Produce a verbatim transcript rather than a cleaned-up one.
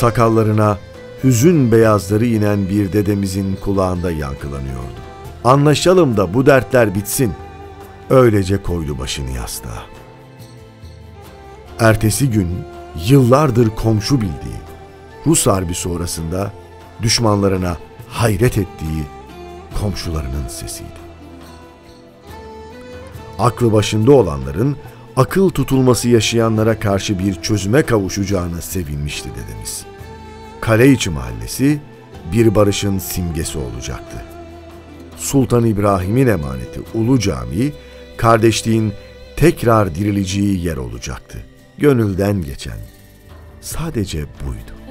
sakallarına hüzün beyazları inen bir dedemizin kulağında yankılanıyordu. Anlaşalım da bu dertler bitsin. Öylece koydu başını yastığa. Ertesi gün yıllardır komşu bildiği, Rus Harbi sonrasında düşmanlarına hayret ettiği komşularının sesiydi. Aklı başında olanların akıl tutulması yaşayanlara karşı bir çözüme kavuşacağına sevinmişti dedemiz. Kaleiçi Mahallesi bir barışın simgesi olacaktı. Sultan İbrahim'in emaneti Ulu Cami, kardeşliğin tekrar dirileceği yer olacaktı. Gönülden geçen sadece buydu.